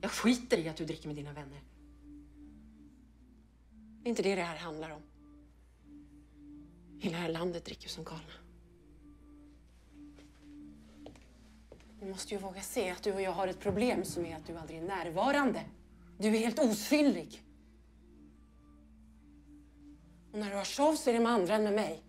Jag skiter i att du dricker med dina vänner. Det är inte det här handlar om. Hela det här landet dricker som galna. Du måste ju våga se att du och jag har ett problem som är att du aldrig är närvarande. Du är helt osynlig. Och när du har show så är det med andra än med mig.